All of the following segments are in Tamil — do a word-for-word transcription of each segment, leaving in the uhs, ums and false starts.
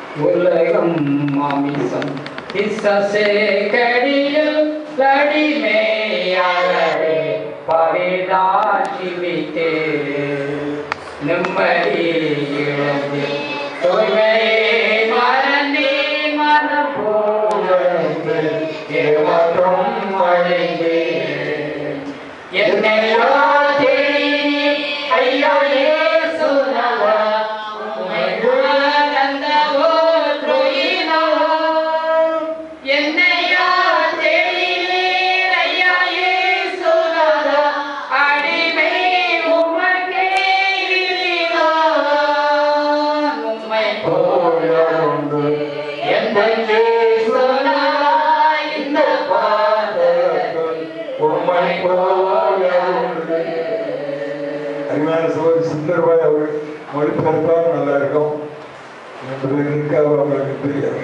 உலகம் மாமிசம் இசசே கடியில் லடிமேயாளரே பரிதான் ஜீவித்தே நிம்மதி இழந்து தூய்மையை மறந்தே மனம் போவது ஏவற்றும் அடைந்தே என்னையோ தேடி ஐயோ இயேசுநாதா உம்மை உணர்ந்த ஒன்றுயினோ என்னையோ தேடினீர் ஐயா இயேசுநாதா அடிமை உமக்கே நான் உம்மை போல உண்டு எந்த இயேசுநாதா இந்த பாதத்தில் உம்மை போல உண்டு. அருமையான சோதரி சுந்தரபாய் அவர் மொழிபெயர்த்தால் நல்லா இருக்கும் என்பது இருக்காக அவங்களுக்கு தெரியாது.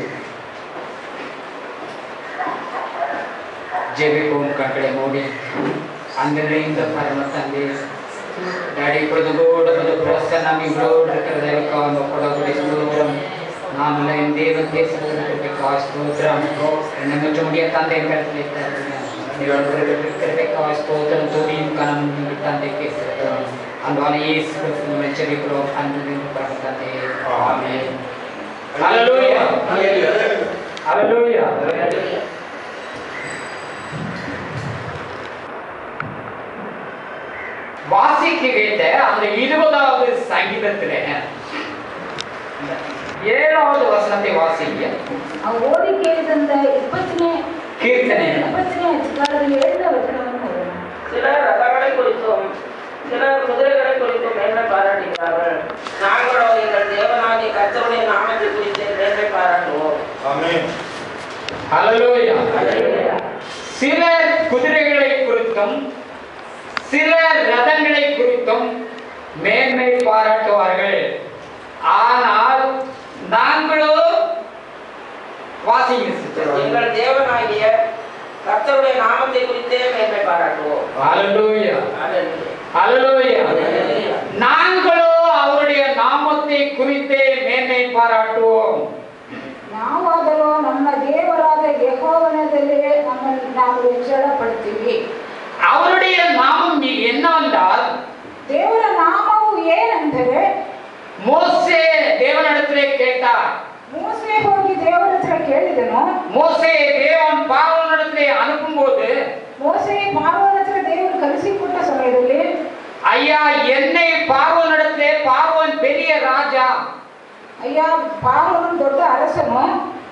ஜெபிப்போம். கண்களை மூடி அங்கு நிறைந்த பரம தந்தை டாடி பொழுதுகோடு பொது பிரசன்னம் இவ்வளோடு இருக்கிறதற்காக அந்த கொடகுடி ஸ்தோத்திரம் நாம என் தேவ தேசத்திற்காக ஸ்தோத்திரம் என்னை முற்ற முடிய தந்தை கருத்தில் இருக்கிறதற்காக ஸ்தோத்திரம் துதியும் கனம் தந்தைக்கு ஸ்தோத்திரம் அன்பான இயேசு கிறிஸ்துவை ஜெபிக்கிறோம் அன்பு பரம தந்தை ஆமென். ஹல்லேலூயா ஹல்லேலூயா ஹல்லேலூயா. வாசிக்க கேட்ட அந்த இருபதாவது சங்கீதத்திலே ஏழாவது வசனத்தை வாசிக்க ஓடி கேட்கின்ற இப்பத்தினே கீர்த்தனை இப்பத்தினே அதிகாரத்தில் ஏழு வசனம் வரும். சிலர் ரதங்களை குறித்தும் சிலர் குதிரைகளை குறித்தும் மேன்மை பாராட்டுகிறார்கள். நாங்களோ எங்கள் தேவனாகிய கர்த்தருடைய நாமத்தை குறித்து மேன்மை பாராட்டுவோம். ஆமென். ஹல்லேலூயா. சிலர் குதிரைகளை குறித்தும் சிலர் ரதங்களை குறித்தும் மேன்மை பாராட்டுவார்கள். ஆனால் நாங்களோ வாசிங்க எங்கள் தேவனாகிய கர்த்தருடைய நாமத்தை குறித்தே மேன்மை பாராட்டுவோம். ஹல்லேலூயா ஹல்லேலூயா. நாங்களோ அவருடைய நாமத்தை குறித்தே மேன்மை பாராட்டுவோம். ನಾವಾದರೋ ನಮ್ಮ ದೇವರಾದ ಯೆಹೋವನದಲ್ಲೇ ನಮ್ಮನ್ನು ನಾವು ಹೆಚ್ಚಳಪಡ್ತೀವಿ. அவருடைய நாமம் என்னவென்றால் ದೇವರ ನಾಮವು ಏನೆಂದರೆ மோசே தேவனிடத்திலே கேட்டார். ಮೋಸೆ ಹೋಗಿ ದೇವರ ಹತ್ರ ಕೇಳಿದನು. மோசே தேவன் பார்வோனிடத்திலே அனுப்பும்போது ಮೋಸೆ ಪಾರ್ವನ ಹತ್ರ ದೇವರು ಕಳಿಸಿಕೊಟ್ಟ ಸಮಯದಲ್ಲಿ ஐயா என்னை பார்வோனிடத்திலே பார்வோன் பெரிய ராஜா ಅಯ್ಯ ಪಾರ್ವನು ದೊಡ್ಡ ಅರಸನು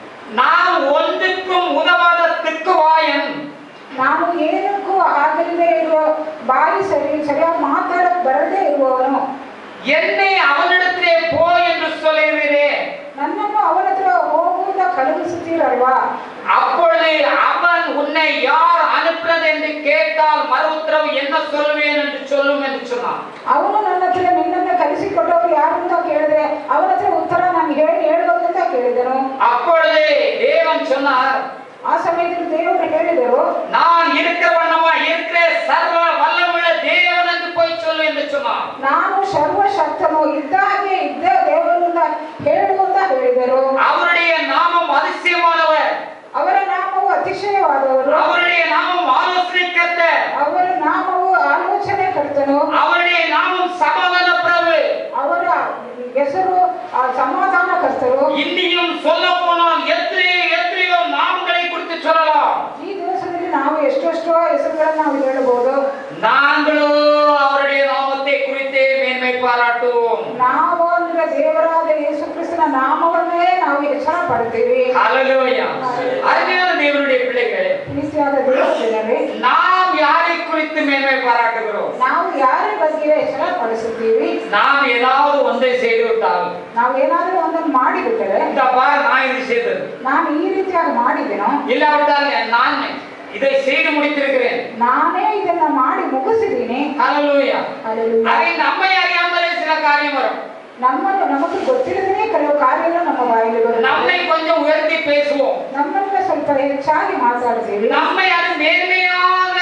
நான் ஒன்றுக்கும் உதவாத திக்குவாயன் ನಾನು ಏನಕ್ಕೂ ಆಗಲಿದೆ ಇರುವ ಬಾಯಿ ಸರಿ ಸರಿಯಾಗಿ ಮಾತಾಡಕ್ ಬರದೇ ಇರುವವನು என்னை அவனிடத்திலே போ என்று சொல்லுகிறீரே ನನ್ನನ್ನು ಅವನ ಹತ್ರ ಹೋಗುವುದ ಕಳುಹಿಸುತ್ತೀರಲ್ವಾ? அப்பொழுது அவன் உன்னை யார் அனுப்பினது என்று கேட்டால் மறு உத்தரவு என்ன சொல்லுவேன் என்று சொல்லும் என்று சொன்னான். ಅವನು ನನ್ನ ಹತ್ರ ನಿನ್ನನ್ನು ಕಲಿಸಿಕೊಟ್ಟವರು ಯಾರು ಅಂತ ಕೇಳಿದ್ರೆ ಅವನ ಹತ್ರ ಉತ್ತರ ನಾನು ಹೇಳಿ ಹೇಳಬಹುದು ಅಂತ ಕೇಳಿದನು. அப்பொழுது தேவன் சொன்னார், ಆ ಸಮಯದಲ್ಲಿ ದೇವರು ಹೇಳಿದರು, நான் இருக்கிற வண்ணமா இருக்கிற சர்வ வல்லமுள்ள தேவன் என்று போய் சொல்லு என்று சொன்னார். ನಾನು ಸರ್ವಶಕ್ತನು ಇದ್ದ ಹಾಗೆ ಇದ್ದ ದೇವರಿಂದ ಹೇಳು ಅಂತ ಹೇಳಿದರು. அவருடைய நாமம் அதிசயமானவர், ಅವರ ನಾಮವು ಅತಿಶಯವಾದವರು, அவருடைய நாமம் ஆலோசனை கர்த்தர், ಅವರ ನಾಮವು ಆಲೋಚನೆ ಕರ್ತನು, அவருடைய நாமம் சமாதான பிரபு, ಅವರ ಹೆಸರು ಸಮಾಧಾನ ಕರ್ತರು. இன்னியும் சொல்ல போனால் எத்தனை எத்தனையோ நாமங்களை குறித்து சொல்லலாம். ಈ ದಿವಸದಲ್ಲಿ ನಾವು ಎಷ್ಟೆಷ್ಟೋ ಹೆಸರುಗಳನ್ನು ನಾವು ಹೇಳಬಹುದು. நாங்களோ அவருடைய நாமத்தை குறித்தே மேன்மை பாராட்டுவோம். ನಾವು ಅಂದ್ರೆ ದೇವರಾದ ಯೇಸು ಕ್ರಿಸ್ತನ ನಾಮವನ್ನೇ ನಾವು ಹೆಚ್ಚಳ ಪಡ್ತೀವಿ. ஹல்லேலூயா. அருமையான தேவனுடைய பிள்ளைகளே, ಪ್ರೀತಿಯಾದ ದೇವರೇ, நாம் யாரை குறித்து மேன்மை பாராட்டுகிறோம்? ನಾವು ಯಾರ ಬಗ್ಗೆ ಹೆಚ್ಚಳ ಪಡಿಸುತ್ತೀವಿ? நாம் ஏதாவது ஒன்றை செய்து விட்டால், ನಾವು ಏನಾದರೂ ಒಂದನ್ನು ಮಾಡಿಬಿಟ್ಟರೆ, இந்த பார் நான் இது செய்தது, ನಾನು ಈ ರೀತಿಯಾಗಿ ಮಾಡಿದೆನೋ, இல்லாவிட்டால் நான் இதை செய்து முடித்திருக்கிறேன், ನಾನೇ ಇದನ್ನ ಮಾಡಿ ಮುಗಿಸಿದ್ದೀನಿ. ஹல்லேலூயா. ಹಲ್ಲೆಲೂಯಾ. அதை நம்மை அறியாமலே சில காரியம் வரும். ನಮ್ಮನ್ನು ನಮಗೆ ಗೊತ್ತಿಲ್ಲದೇ ಕೆಲವು ಕಾರ್ಯಗಳು ನಮ್ಮ ಬಾಯಲ್ಲಿ ಬರುತ್ತೆ. நம்மை கொஞ்சம் உயர்த்தி பேசுவோம், ನಮ್ಮನ್ನ ಸ್ವಲ್ಪ ಹೆಚ್ಚಾಗಿ ಮಾತಾಡ್ತೀವಿ. நம்மை அது மேன்மையாக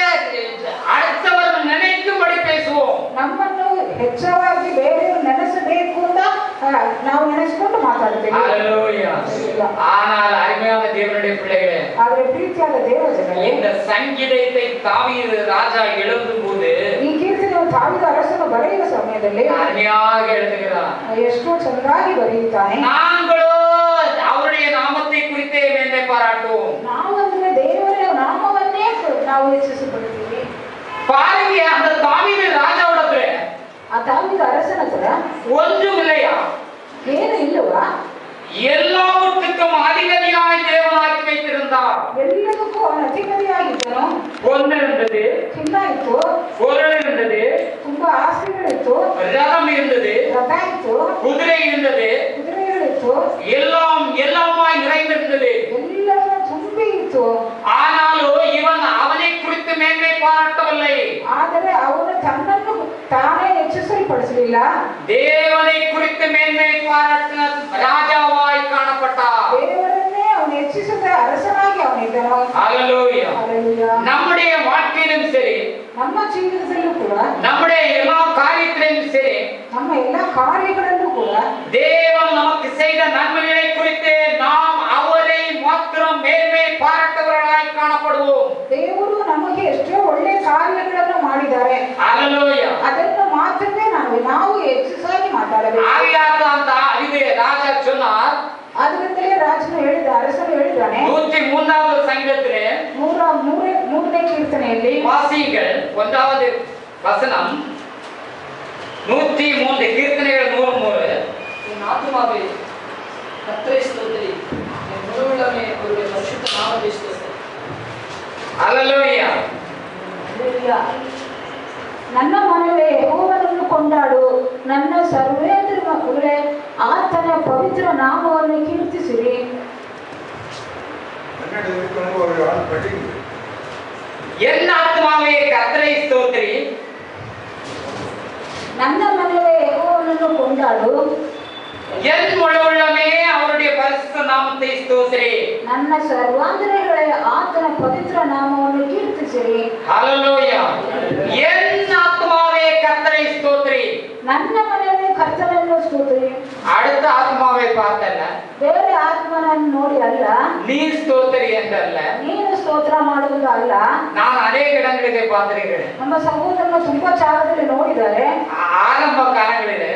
அடுத்தவர் நினைக்கும்படி பேசுவோம். ನಮ್ಮನ್ನು ಹೆಚ್ಚಾಗಿ ಬೇರೆಯವರು ನೆನೆಸಬೇಕು ಅಂತ ನಾವು ನೆನೆಸಿಕೊಂಡು ಮಾತಾಡ್ತೇವೆ. ஹalleluya. ஆனால் அருமையான தேவனுடைய பிள்ளைகளே, ಆದರೆ ಪ್ರೀತಿಯಾದ ದೇವಜನರೇ, இந்த சங்கீதத்தை தாவீது ராஜா எழுதும்போது ಈ ಕೀರ್ತನೆಯು ದಾವೀದ ಅರಸನು ಬರೆಯುವ ಸಮಯದಲ್ಲಿ அருமையாக எழுதுகிறார். ಎಷ್ಟೋ ಚೆನ್ನಾಗಿ ಬರೆಯುತ್ತಾನೆ. நாங்களோ அவருடைய நாமத்தை குறித்தே மேன்மை பாராட்டுவோம். ನಾವು ಅಂದ್ರೆ ದೇವರ ನಾಮವನ್ನೇ ನಾವು ಹೆಚ್ಚಿಸಿಕೊಳ್ಳುತ್ತೀವಿ. பாருங்க, அந்த தாவீது ராஜாவோடத்துல ಆ ದಾವೀದ ಅರಸನ ಹತ್ರ ஒன்றும் இல்லையா? ಏನು ಇಲ್ಲವಾ? எல்லாவற்றுக்கும் அதிபதியாய் தேவனாக்கி வைத்திருந்தார். ಎಲ್ಲದಕ್ಕೂ ಅವನ ಅಧಿಪತಿಯಾಗಿದ್ದನು. பொண்ணு இருந்தது, ಚಿನ್ನ ಇತ್ತು, பொருள் இருந்தது, ತುಂಬಾ ಆಸ್ತಿಗಳಿತ್ತು, ரதம் இருந்தது, ರಥ ಇತ್ತು, குதிரை இருந்தது, ಕುದುರೆಗಳಿತ್ತು, எல்லாம் எல்லாமாய் நிறைந்திருந்தது. ಎಲ್ಲವೂ ತುಂಬಿ ಇತ್ತು. ஆனாலும் இவன் அவனை குறித்து மேன்மை பாராட்டவில்லை. ಆದರೆ ಅವನು ತನ್ನನ್ನು ತಾನೇ ಹೆಚ್ಚಿಸಲ್ಪಡಿಸಲಿಲ್ಲ. தேவனை குறித்து மேன்மை பாராட்டின ராஜாவாய் காணப்பட்டார். ದೇವರನ್ನೇ ಅವನು ಹೆಚ್ಚಿಸಿದ ಅರಸನಾಗಿ ಅವನಿದ್ದನು. ஹalleluya. ஹalleluya. நம்முடைய வாழ்க்கையிலும் சரி, ನಮ್ಮ ಜೀವಿತದಲ್ಲೂ ಕೂಡ, நம்முடைய எல்லா காரியத்திலும் சரி, ನಮ್ಮ ಎಲ್ಲಾ ಕಾರ್ಯಗಳಲ್ಲೂ ಕೂಡ தேவன் நமக்கு செய்த நன்மைகளை குறித்து நாம் அவரை மாத்திரம் மேன்மை பாராட்டுவர்களாய் காணப்படுவோம். ದೇವರು ನಮಗೆ ಎಷ್ಟೋ ಒಳ್ಳೆ ಕಾರ್ಯಗಳನ್ನು ಮಾಡಿದ್ದಾರೆ. ஹalleluya. ಅದನ್ನು ಮಾತ್ರವೇ ನಾವು ನಾವು ಹೆಚ್ಚಿಸಾಗಿ ಮಾತಾಡಬೇಕು. ஆகையால்தான் இது ராஜா சொன்னார். ಅದರಿಂದಲೇ ರಾಜನು ಹೇಳಿದ, ಅರಸನು ಹೇಳಿದ್ದಾನೆ, நூற்றி மூன்றாவது சங்கீதத்திலே ನೂರ ಮೂರೇ ಮೂರನೇ ಕೀರ್ತನೆಯಲ್ಲಿ வாசியுங்கள் ஒன்றாவது வசனம். நூற்றி மூன்று கீர்த்தனைகள் நூறு மூன்று. என் ஆத்துமாவே கர்த்தரை ஸ்தோத்திரி, என் முழு உள்ளமே அவருடைய பரிசுத்த நாமத்தை ஸ்தோத்திரி. ஹalleluya. ನನ್ನ ಮನವೇ ಯೆಹೋವನನ್ನು ಕೊಂಡಾಡು, ನನ್ನ ಸರ್ವೇಂದ್ರ ಮಕ್ಕಳೇ ಆತನ ಪವಿತ್ರ ನಾಮವನ್ನು ಕೀರ್ತಿಸಿರಿ. ஒரு ஆள் படிங்க. என் ஆத்துமாவே கர்த்தரை ஸ்தோத்திரி, ನನ್ನ ಮನವೇ ಯೆಹೋವನನ್ನು ಕೊಂಡಾಡು, என் முழு உள்ளமே அவருடைய பரிசுத்த நாமத்தை ஸ்தோத்திரி. ನನ್ನ ಸರ್ವಾಂತರಗಳೇ ಆತನ ಪವಿತ್ರ ನಾಮವನ್ನು ಕೀರ್ತಿಸಿರಿ. ஹalleluya. என் ஆத்துமாவே கர்த்தரை ஸ்தோத்திரி. ನನ್ನ ಮನವೇ ಕರ್ತನನ್ನು ಸ್ತೋತ್ರಿ. அடுத்த ஆத்மாவை பார்த்தல்ல, ಬೇರೆ ಆತ್ಮನನ್ನು ನೋಡಿ ಅಲ್ಲ, நீ ஸ்தோத்திரி என்றல்ல. ನೀನು ಸ್ತೋತ್ರ ಮಾಡುವುದು ಅಲ್ಲ. நான் அநேக இடங்களிலே பார்த்திருக்கிறேன். ನಮ್ಮ ಸಹೋದರನ ತುಂಬಾ ಜಾಗದಲ್ಲಿ ನೋಡಿದ್ದಾರೆ. ஆரம்ப காலங்களிலே,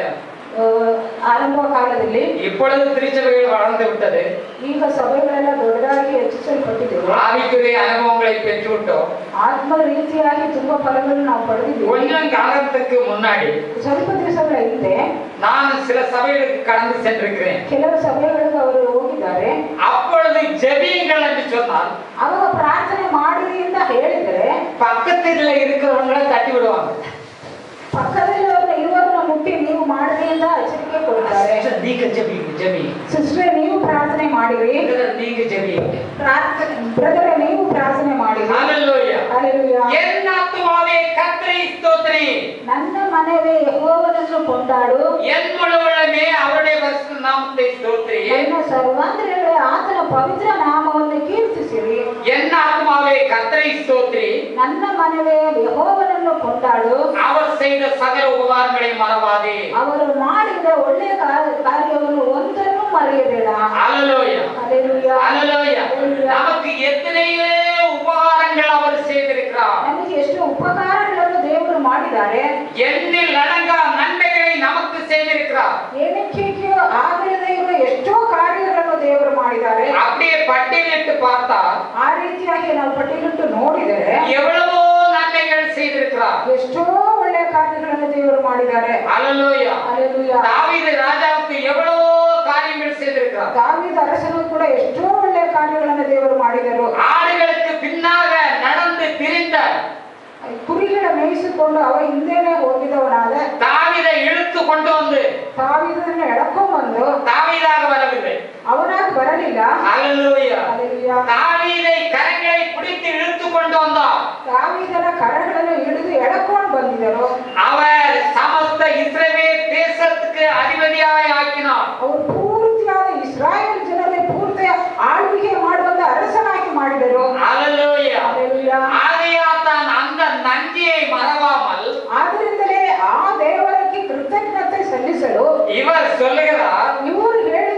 ಆರಂಭ ಕಾಲದಲ್ಲಿ, இப்பொழுது திருச்சபைகள் வளர்ந்து விட்டது, ಈಗ ಸಭೆಗಳೆಲ್ಲ ದೊಡ್ಡದಾಗಿ ಹೆಚ್ಚಿಸಲ್ಪಟ್ಟಿದ್ದೇವೆ. ஆவிக்குரிய அனுபவங்களை பெற்றுவிட்டோம். ಆತ್ಮದ ರೀತಿಯಾಗಿ ತುಂಬಾ ಫಲಗಳನ್ನು ನಾವು ಪಡೆದಿದ್ದೇವೆ. கொஞ்சம் காலத்துக்கு முன்னாடி ಸ್ವಲ್ಪ ದಿವಸಗಳ ಹಿಂದೆ நான் சில சபைகளுக்கு கடந்து சென்றிருக்கிறேன். ಕೆಲವು ಸಭೆಗಳಿಗೆ ಅವರು ಹೋಗಿದ್ದಾರೆ. அப்பொழுது ஜெபியுங்கள் என்று சொன்னால் ಅವಾಗ ಪ್ರಾರ್ಥನೆ ಮಾಡಿರಿ ಅಂತ ಹೇಳಿದರೆ பக்கத்தில் இருக்கிறவங்களை தட்டி விடுவாங்க. ಪಕ್ಕದಲ್ಲಿ ಇರುವವರನ್ನ ಮುಟ್ಟಿ ನೀವು ಮಾಡಿರಿ ಅಂತ ಎಚ್ಚರಿಕೆ ಕೊಡ್ತಾರೆ. நீங்க ஜெபி ஜெபி ಸಿಸ್ಟರ್ ನೀವು ಪ್ರಾರ್ಥನೆ ಮಾಡಿರಿ, நீங்க ஜெபி ಪ್ರಾರ್ಥನೆ ಬ್ರದರ್ ನೀವು ಪ್ರಾರ್ಥನೆ ಮಾಡಿರಿ. ஹalleluya. ಹalleluya. என் ஆத்துமாவே கர்த்தரை ஸ்தோத்திரி, ನನ್ನ ಮನವೇ ಯೆಹೋವನನ್ನು ಕೊಂಡಾಡು, என் முழு உள்ளமே அவருடைய பரிசுத்த நாமத்தை ஸ்தோத்திரி. ನನ್ನ ಸರ್ವಾಂತರಗಳೇ ಆತನ ಪವಿತ್ರ ನಾಮವನ್ನು ಕೀರ್ತಿಸಿರಿ. என் ஆத்துமாவே கர்த்தரை ஸ்தோத்திரி, ನನ್ನ ಮನವೇ ಯೆಹೋವನನ್ನು ಕೊಂಡಾಡು, அவர் செய்த சகல உபகாரங்களை மறவாதே. ಅವರು ಮಾಡಿದ ಒಳ್ಳೆಯ ಕಾರ್ಯವನ್ನು ಒಂದನ್ನು ಮರೆಯಬೇಡ. ஹalleluya. ಹalleluya. ஹalleluya. நமக்கு எத்தனையோ உபகாரங்கள் அவர் செய்திருக்கிறார். ನಮಗೆ ಎಷ್ಟು ಉಪಕಾರಗಳನ್ನು ದೇವರು ಮಾಡಿದ್ದಾರೆ. எண்ணில் அடங்கா நன்மைகளை நமக்கு செய்திருக்கிறார். ಏನಕ್ಕೆ ಆಗದೇ ಇರುವ ಎಷ್ಟೋ ಕಾರ್ಯಗಳನ್ನು ದೇವರು ಮಾಡಿದ್ದಾರೆ. அப்படியே பட்டியலிட்டு பார்த்தா ಆ ರೀತಿಯಾಗಿ ನಾವು ಪಟ್ಟಿಲಿಟ್ಟು ನೋಡಿದರೆ எவ்வளவோ நன்மைகள் செய்திருக்கிறார். ಎಷ್ಟೋ ಒಳ್ಳೆಯ ಕಾರ್ಯಗಳನ್ನು ದೇವರು ಮಾಡಿದ್ದಾರೆ. ஹalleluya. ಹalleluya. தாவீது ராஜாவுக்கு எவ்வளவோ காரியங்கள் செய்திருக்கிறார். ದಾವೀದ ಅರಸನು ಕೂಡ ಎಷ್ಟೋ ಒಳ್ಳೆಯ ಕಾರ್ಯಗಳನ್ನು ದೇವರು ಮಾಡಿದರು. ஆடுகளுக்கு பின்னாக நடந்து திரிந்த, ಕುರಿಗಳ ಮೇಯಿಸಿಕೊಂಡು ಅವ ಹಿಂದೆನೆ ಹೋಗಿದವನಾದ தாவீதை இழுத்து கொண்டு வந்து, ದಾವೀದನನ್ನು ಎಳಕೊಂಡು ಬಂದು தாவீதாக வரவில்லை, ಅವನಾಗಿ ಬರಲಿಲ್ಲ. ஹalleluya. ಹalleluya. தாவீதை கரங்களை பிடித்து இழுத்து கொண்டு வந்தார். ದಾವೀದನ ಕರಗಳನ್ನು ಹಿಡಿದು ಎಳಕೊಂಡು ಬಂದಿದರು. அவர் சமஸ்த இஸ்ரவேல் தேசத்துக்கு அதிபதியாய் ஆக்கினார். ಅವರು ಪೂರ್ತಿಯಾದ ಇಸ್ರಾಯೇಲ್ ಜನರೇ ಪೂರ್ತಿ ಆಳ್ವಿಕೆ ಮಾಡುವಂತ ಅರಸನಾಗಿ ಮಾಡಿದರು. ஹalleluya. ಹalleluya. ஆகையால் தான் அந்த நன்றியை மறவாமல் ಆದ್ದರಿಂದಲೇ ಆ ದೇವರಿಗೆ ಕೃತಜ್ಞತೆ ಸಲ್ಲಿಸಲು இவர் சொல்லுகிறார், ಇವರು ಹೇಳಿದ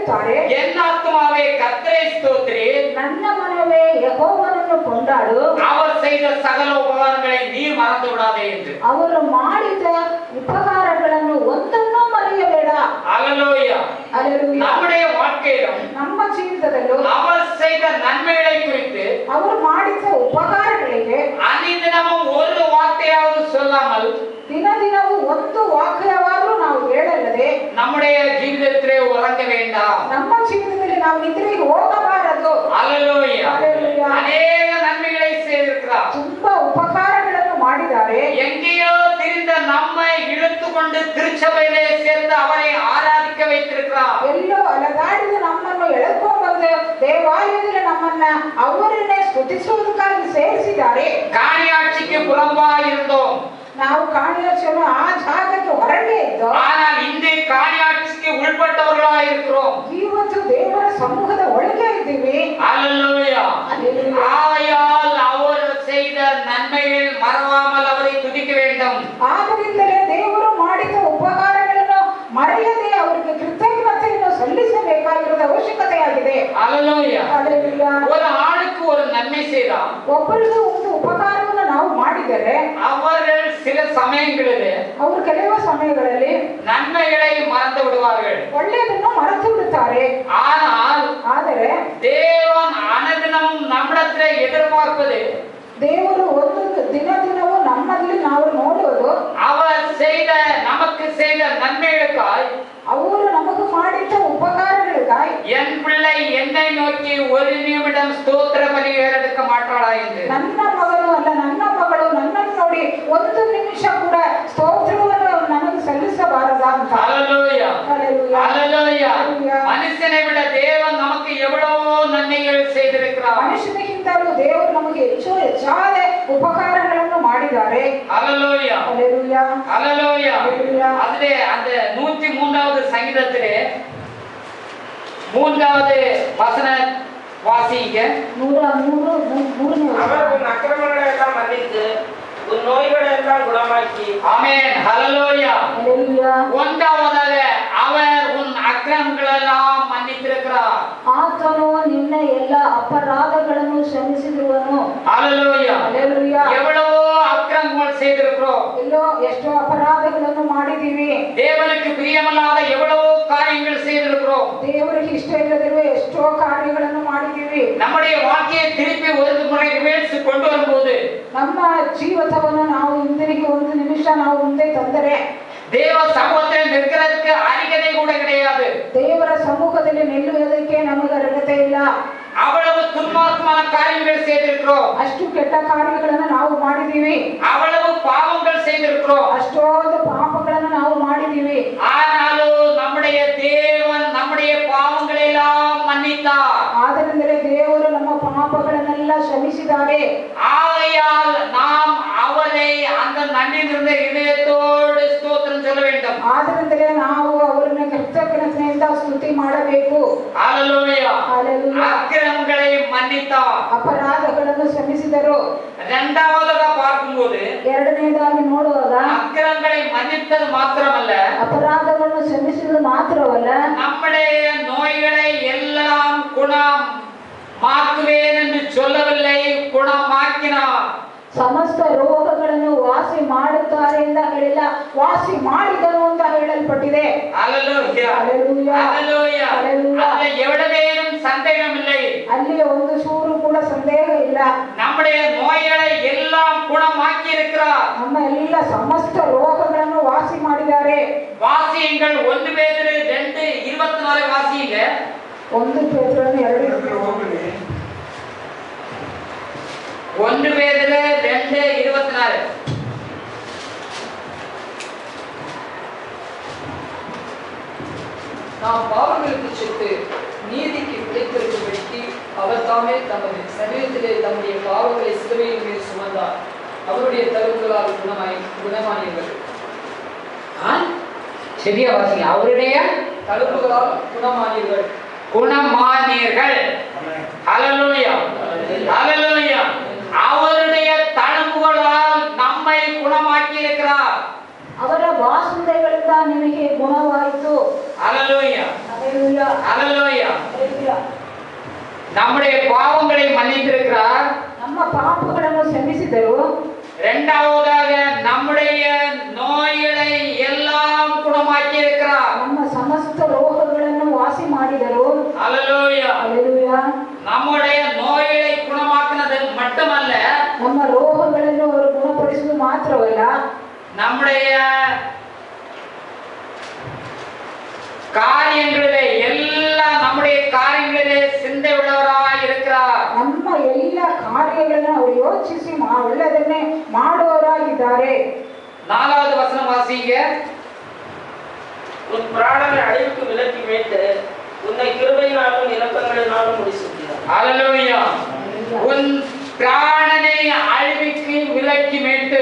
ಹೇಳುತ್ತಾರೆ, ಎನ್ನ ಆತ್ಮಾವೇ ಕರ್ತரை ಸ್ತೋತ್ರಿ, ನನ್ನ ಮನವೇ ಯೆಹೋವನನ್ನು ಕೊಂಡಾಡು, அவர் செய்த சகல உபகாரங்களை நீ மறந்து விடாதே என்று. ಅವರು ಮಾಡಿದ ಉಪಕಾರಗಳನ್ನು ಒಂದನ್ನೂ ಮರೆಯಬೇಡ. அல்லேலூயா. அல்லேலூயா. நம்முடைய வாழ்க்கையிலும் ನಮ್ಮ ಜೀವಿತದಲ್ಲೂ அவர் செய்த நன்மைகளை குறித்து ಅವರು ಮಾಡಿದ ಉಪಕಾರಗಳಿಗೆ அனிதினமும் ஒரு வார்த்தையாவது சொல்லாமல் ದಿನ ದಿನವೂ ಒಂದು ವಾಕ್ಯವಾದರೂ ನಾವು ಹೇಳಲ್ಲದೆ நம்முடைய ஜீவிதத்திலே உறங்க வேண்டாம். ನಮ್ಮ ಜೀವಿತದಲ್ಲಿ ನಾವು ನಿದ್ರೆಗೆ ಹೋಗಬಾರದು. அல்லேலூயா. அல்லேலூயா. அநேக நன்மைகளை செய்திருக்கிறார். ತುಂಬಾ ಉಪಕಾರಗಳನ್ನು ಮಾಡಿದ್ದಾರೆ. எங்கேயோ திரிந்த நம்மை இழுத்து கொண்டு திருச்சபையிலே சேர்த்து அவரை ஆராதிக்க வைத்திருக்கிறார். ಎಲ್ಲೋ ಅಲದಾಡಿದ ನಮ್ಮನ್ನು ಎಳೆದುಕೊಂಡು ಬಂದು ದೇವಾಲಯದಲ್ಲಿ ನಮ್ಮನ್ನ ಅವರನ್ನೇ ಸ್ತುತಿಸುವುದಕ್ಕಾಗಿ ಸೇರಿಸಿದ್ದಾರೆ. காணியாட்சிக்கு புறம்பாய் இருந்தோம். ನಾವು ಕಾಣಿಯಾಚೆಯನ್ನು ಆ ಜಾಗಕ್ಕೆ ಹೊರಗೆ ಇದ್ದೋ, ஆனால் இந்த காணியாட்சிக்கு உட்பட்டவர்களாய் இருக்கிறோம். ಇವತ್ತು ದೇವರ ಸಮೂಹದ ಒಳಗೆ ಇದ್ದೀವಿ. அல்லேலூயா. அல்லேலூயா. ஆகையால் அவர் செய்த நன்மைகள் மறவாமல் அவரை துதிக்க வேண்டும். ಆದ್ದರಿಂದಲೇ ದೇವರು ಮಾಡಿದ ಉಪಕಾರಗಳನ್ನು ಮರೆಯದೆ ಅವರಿಗೆ ಕೃತಜ್ಞತೆಯನ್ನು ಸಲ್ಲಿಸಬೇಕಾಗಿರುವ ಅವಶ್ಯಕತೆಯಾಗಿದೆ. அல்லேலூயா. அல்லேಲೂயா. ஒரு ஆளுக்கு ஒரு நன்மை செய்தால் ಒಬ್ಬರಿಗೆ ಒಂದು ಉಪಕಾರವನ್ನು ನಾವು ಮಾಡಿದರೆ அவர்கள் சில சமயங்களிலே ಅವರು ಕೆಲವು ಸಮಯಗಳಲ್ಲಿ நன்மைகளை மறந்து விடுவார்கள். ಒಳ್ಳೆಯದನ್ನು ಮರೆತು ಬಿಡುತ್ತಾರೆ. ஆனால் ಆದರೆ தேவன் அனுதினமும் நம்மிடத்திலே எதிர்பார்ப்பது ದೇವರು ಒಂದು ದಿನ ದಿನವೂ ನಮ್ಮಲ್ಲಿ ನಾವು ನೋಡುವುದು அவர் செய்த நமக்கு செய்த நன்மைகளுக்காய் ಅವರು ನಮಗೆ ಮಾಡಿದ ಉಪಕಾರಗಳಿಗಾಗಿ என் பிள்ளை என்னை நோக்கி ஒரு நிமிடம் ஸ்தோத்திர பலி ஏறெடுக்க மாட்டாளா என்று. ನನ್ನ ಮಗನು ಅಲ್ಲ ನನ್ನ ಮಗಳು ನನ್ನನ್ನು ನೋಡಿ ಒಂದು ನಿಮಿಷ ಕೂಡ ಸ್ತೋತ್ರವನ್ನು ನನಗೆ ಸಲ್ಲಿಸಬಾರದಾ ಅಂತ. அல்லேலூயா. அல்லேலூயா. அல்லேலூயா. அல்லேலூயா. மனுஷனை விட தேவன் நமக்கு எவ்வளவோ நன்மைகள் செய்திருக்கிறார். ಮನುಷ್ಯನಿಗಿಂತಲೂ ದೇವರು ನಮಗೆ ಹೆಚ್ಚು ಹೆಚ್ಚಾದ ಉಪಕಾರಗಳನ್ನು ಮಾಡಿದ್ದಾರೆ. அல்லேலூயா. அல்லேலூயா. அல்லேலூயா. அல்லேலூயா. அதிலே அந்த நூற்றி மூன்றாவது சங்கீதத்திலே மூன்றாவது வசன வாசிங்க. ನೂರ ಮೂರು ಮೂರನೇ அவர் உன் அக்கிரமங்களை எல்லாம் மன்னித்து உன் நோய்களை எல்லாம் குணமாக்கி. ஆமென். ஹல்லேலூயா. அல்லேலூயா. ஒன்றாவதாக அவர் உன் அக்கிரமங்களெல்லாம் மன்னித்திருக்கிறார். ಆತನು ನಿನ್ನ ಎಲ್ಲ ಅಪರಾಧಗಳನ್ನು ಕ್ಷಮಿಸಿರುವನು. ஹல்லேலூயா. அல்லேலூயா. எவ்வளவோ அக்கிரமங்கள் செய்திருக்கிறோம். ಎಲ್ಲೋ ಎಷ್ಟೋ ಅಪರಾಧಗಳನ್ನು ಮಾಡಿದ್ದೀವಿ. தேவனுக்கு பிரியமில்லாத எவ்வளவோ காரியங்கள் செய்திருக்கிறோம். ದೇವರಿಗೆ ಇಷ್ಟ ಇಲ್ಲದಿರುವ ಎಷ್ಟೋ ಕಾರ್ಯಗಳನ್ನು ಮಾಡಿದ್ದೀವಿ. நம்முடைய வாழ்க்கையை திருப்பி ஒரு முறை ரிவர்ஸ் கொண்டு வரும்போது ನಮ್ಮ ಜೀವಿತವನ್ನು ನಾವು ಹಿಂದಿರುಗಿ ಒಂದು ನಿಮಿಷ ನಾವು ಮುಂದೆ ತಂದರೆ தேவ சமூகத்தில் நிற்கிறதுக்கு அருகதை கூட கிடையாது. ದೇವರ ಸಮ್ಮುಖದಲ್ಲಿ ನಿಲ್ಲುವುದಕ್ಕೆ ನಮಗೆ ಅರ್ಹತೆ ಇಲ್ಲ. அவ்வளவு துன்மார்க்கமான காரியங்கள் செய்திருக்கிறோம். ಅಷ್ಟು ಕೆಟ್ಟ ಕಾರ್ಯಗಳನ್ನು ನಾವು ಮಾಡಿದ್ದೀವಿ. அவ்வளவு பாவங்கள் செய்திருக்கிறோம். ಅಷ್ಟೊಂದು ಪಾಪಗಳನ್ನು ನಾವು ಮಾಡಿದ್ದೀವಿ. ஆனாலும் நம்முடைய தேவன் நம்முடைய பாவங்களை எல்லாம் மன்னித்தார். ಆದ್ದರಿಂದಲೇ ದೇವರು ನಮ್ಮ ಪಾಪಗಳನ್ನೆಲ್ಲ ಕ್ಷಮಿಸಿದ್ದಾರೆ. ஆகையால் நாம் அவரை அந்த நன்றி நிறைந்த இதயத்தோடு ஸ்தோத்திரம் சொல்ல வேண்டும். ಆದ್ದರಿಂದಲೇ ನಾವು ಅವರನ್ನ ಕೃತಜ್ಞತೆಯಿಂದ ಸ್ತುತಿ ಮಾಡಬೇಕು. ஹல்லேலூயா. அல்லேலூயா. அக்கிரமங்களை மன்னித்தார். ಅಪರಾಧಗಳನ್ನು ಕ್ಷಮಿಸಿದರು. இரண்டாவதாக பார்க்கும்போது ಎರಡನೇದಾಗಿ ನೋಡುವಾಗ அக்கிரமங்களை மன்னித்தது மாத்திரமல்ல, ಅಪರಾಧಗಳನ್ನು ಕ್ಷಮಿಸಿದ್ದು ಮಾತ್ರವಲ್ಲ, நம்முடைய நோய்களை எல்லாம் குணம் மாக்குவேன் என்று சொல்லவில்லை, குணமாக்கினார். ಸಮಸ್ತ ರೋಗಗಳನ್ನು ವಾಸಿ ಮಾಡುತ್ತಾರೆ ಅಂತ ಹೇಳಿಲ್ಲ, ವಾಸಿ ಮಾಡಿದನು ಅಂತ ಹೇಳಲ್ಪಟ್ಟಿದೆ. ஹல்லேலூயா. அல்லேலூயா. ஹல்லேலூயா. அல்லேலூயா. அதில் எவ்வளவேனும் சந்தேகம் இல்லை. ಅಲ್ಲಿ ಒಂದು ಚೂರು ಕೂಡ ಸಂದೇಹ ಇಲ್ಲ. நம்முடைய நோய்களை எல்லாம் குணமாக்கி இருக்கிறார். ನಮ್ಮ ಎಲ್ಲ ಸಮಸ್ತ ರೋಗಗಳನ್ನು ವಾಸಿ ಮಾಡಿದ್ದಾರೆ. வாசியுங்கள் ஒன்று பேதுரு ரெண்டு இருபத்தி நாலு வாசியுங்க. ಒಂದು ಪೇತ್ರನು ಎರಡು ಹೋಗಲಿ. ஒன்று பேதுரு ரெண்டு இருபத்தி நாலு. நாம் பாவங்களுக்கு செத்து நீதிக்கு பிழைத்திருக்கும்படிக்கு அவர் தாமே தமது சரீரத்திலே தம்முடைய பாவங்களை சிலுவையின் மேல் சுமந்தார். அவருடைய தழும்புகளால் குணமாய் குணமானீர்கள். சரியா வாசிங்க. அவருடைய தழும்புகளால் குணமானீர்கள். குணமானீர்கள். ஹல்லேலூயா. ஹல்லேலூயா. அவருடைய தழும்புகளால் நம்மை குணமாக்கி இருக்கிறார். ಅವರ ಅವರ ಬಾಸುಂದೆಗಳಿಂದ ನಿಮಗೆ ಗುಣವಾಯಿತು. ஹல்லேலூயா ஹல்லேலூயா ஹல்லேலூயா. ஹல்லேலூயா. நம்முடைய பாவங்களை மன்னித்திருக்கிறார். ನಮ್ಮ ಪಾಪಗಳನ್ನು ಕ್ಷಮಿಸಿದರು. இரண்டாவதாக நம்முடைய நோய்களை எல்லாம் குணமாக்கி இருக்கிறார். ನಮ್ಮ ಸಮಸ್ತ ರೋಗಗಳನ್ನು ವಾಸಿ ಮಾಡಿದರು. ஹல்லேலூயா ஹல்லேலூயா. நம்முடைய நோய்களை குணமாக்குனது மட்டுமல்ல, ನಮ್ಮ ರೋಗಗಳನ್ನು ಅವರು ಗುಣಪಡಿಸುವುದು ಮಾತ್ರವಲ್ಲ, நம்முடைய காரியங்களிலே எல்லா நம்முடைய காரியங்களிலே சிந்தை உள்ளவராய் இருக்கிறார். ನಮ್ಮ ಎಲ್ಲ ಕಾರ್ಯಗಳನ್ನು ಅವರು ಯೋಚಿಸಿ ಮಾ ಒಳ್ಳೆಯದನ್ನೇ ಮಾಡುವವರಾಗಿದ್ದಾರೆ. நாலாவது வசனம் வாசிங்க. உன் பிராணனை அழிவுக்கு விலக்கி மீட்டு உன்னை கிருபையினாலும் இரக்கங்களினாலும் முடிசூட்டினார். ஹல்லேலூயா. உன் பிராணனை அழிவுக்கு விலக்கி மீட்டு